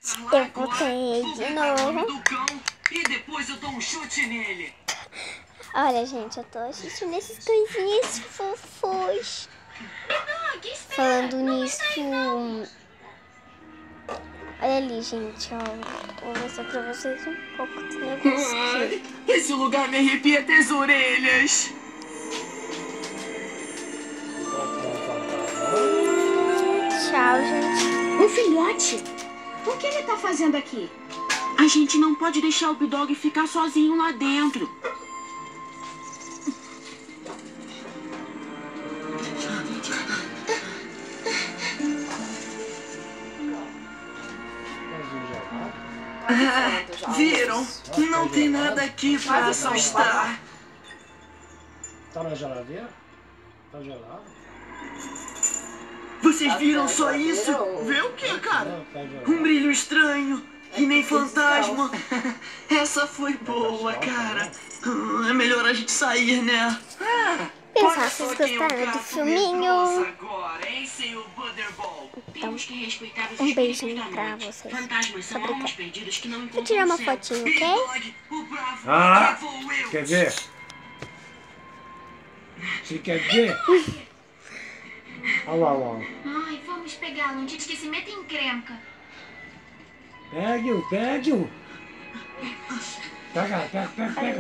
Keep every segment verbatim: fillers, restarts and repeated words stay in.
Eu botei de novo. E depois eu dou um chute nele. Olha, gente, eu tô assistindo esses coisinhas fofos. Falando nisso... Olha ali, gente, ó. Vou mostrar pra vocês um pouco do negócio aqui. Esse lugar me arrepia até as orelhas. Tchau, gente. Um filhote? O que ele tá fazendo aqui? A gente não pode deixar o B-Dog ficar sozinho lá dentro. Ah, viram? Não tem nada aqui pra assustar. Tá na geladeira? Tá gelado? Vocês viram só isso? Vê o que, cara? Um brilho estranho, que nem fantasma. Essa foi boa, cara. É melhor a gente sair, né? Pessoal, vocês gostaram do filminho? Então, um beijinho pra vocês. Obrigada. Vou tirar uma fotinho, ok? Ah, quer ver? Você quer ver? Olha lá, olha lá. Ai, vamos pegá-lo antes que se meta em encrenca. Pegue-o, pegue-o. Pega, pega, pega, pega.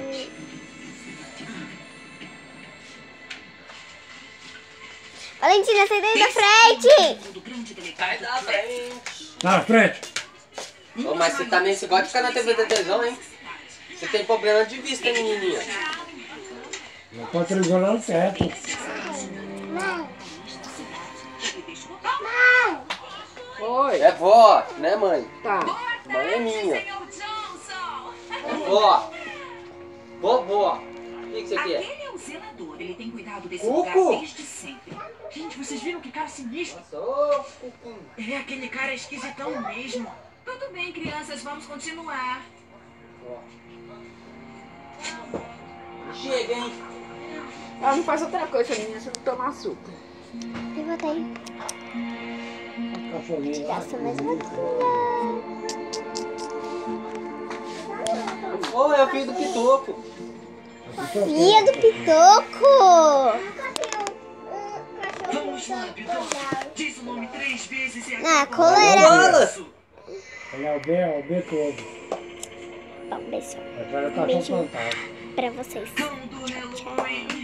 Valentina, sai daí da frente! Sai da frente. Na frente. Ô, mas você também você gosta de ficar na T V da televisão, hein? Você tem problema de vista, menininha. Não pode televisão lá no teto. Oi. É vó, né, mãe? Tá. Mãe é minha. É vó. Vovó. O que, que você quer? Aquele é o zelador, ele tem cuidado desse Cuco. lugar desde sempre. Gente, vocês viram que cara sinistro? Nossa, ô, Cucu. É, aquele cara é esquisitão mesmo. Tudo bem, crianças, vamos continuar. Chega, hein? Ela não faz outra coisa, menina, você não toma açúcar. Eu botei. Cachorrinho lá. Gasta mais uma Ô, é o filho do Pitoco. Filha do Pitoco! Vamos lá, B-Dog. Diz o nome três vezes e Ah, coleira! Olha o B, o B todo. Bom, beijo Agora tá fantasma. pra vocês. Cão do Halloween.